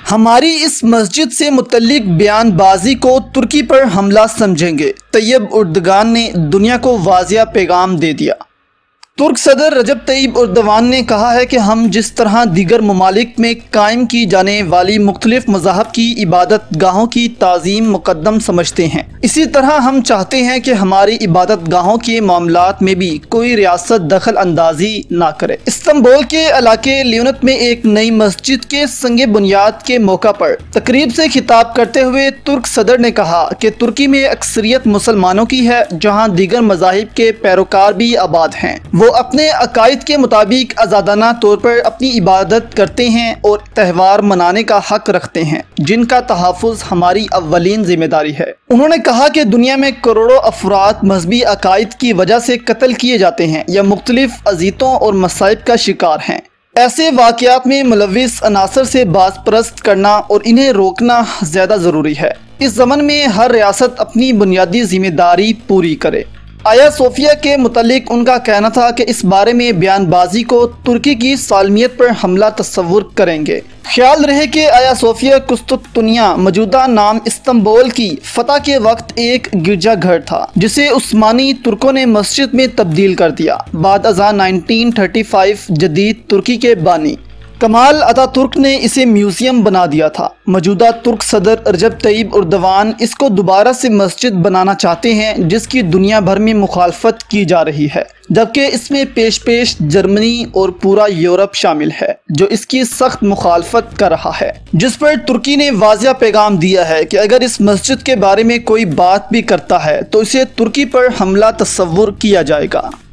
ہماری اس مسجد سے متعلق بیان بازی کو ترکی پر حملہ سمجھیں گے، طیب اردگان نے دنیا کو واضح پیغام دے دیا۔ ترک صدر رجب طیب اردوان نے کہا ہے کہ ہم جس طرح دیگر ممالک میں قائم کی جانے والی مختلف مذاہب کی عبادت گاہوں کی تعظیم مقدم سمجھتے ہیں، اسی طرح ہم چاہتے ہیں کہ ہماری عبادت گاہوں کے معاملات میں بھی کوئی ریاست دخل اندازی نہ کرے۔ استنبول کے علاقے لیونت میں ایک نئی مسجد کے سنگ بنیاد کے موقع پر تقریب سے خطاب کرتے ہوئے ترک صدر نے کہا کہ ترکی میں اکثریت مسلمانوں کی ہے، جہاں دیگر مذاہب کے پیروکار بھی آباد ہیں۔ وہ اپنے عقائد کے مطابق آزادانہ طور پر اپنی عبادت کرتے ہیں اور تہوار منانے کا حق رکھتے ہیں، جن کا تحفظ ہماری اولین ذمہ داری ہے۔ انہوں نے کہا کہ دنیا میں کروڑوں افراد مذہبی عقائد کی وجہ سے قتل کیے جاتے ہیں یا مختلف اذیتوں اور مصائب کا شکار ہیں۔ ایسے واقعات میں ملوث عناصر سے باز پرست کرنا اور انہیں روکنا زیادہ ضروری ہے۔ اس ضمن میں ہر ریاست اپنی بنیادی ذمہ داری پوری کرے۔ آیا صوفیہ کے متعلق ان کا کہنا تھا کہ اس بارے میں بیان بازی کو ترکی کی سالمیت پر حملہ تصور کریں گے۔ خیال رہے کہ آیا صوفیہ قسطنطنیہ موجودہ نام استنبول کی فتح کے وقت ایک گرجا گھر تھا، جسے عثمانی ترکوں نے مسجد میں تبدیل کر دیا۔ بعد ازاں 1935 جدید ترکی کے بانی کمال اتا ترک نے اسے میوزیم بنا دیا تھا۔ موجودہ ترک صدر رجب طیب اردوان اس کو دوبارہ سے مسجد بنانا چاہتے ہیں، جس کی دنیا بھر میں مخالفت کی جا رہی ہے، جبکہ اس میں پیش جرمنی اور پورا یورپ شامل ہے، جو اس کی سخت مخالفت کر رہا ہے، جس پر ترکی نے واضح پیغام دیا ہے کہ اگر اس مسجد کے بارے میں کوئی بات بھی کرتا ہے تو اسے ترکی پر حملہ تصور کیا جائے گا۔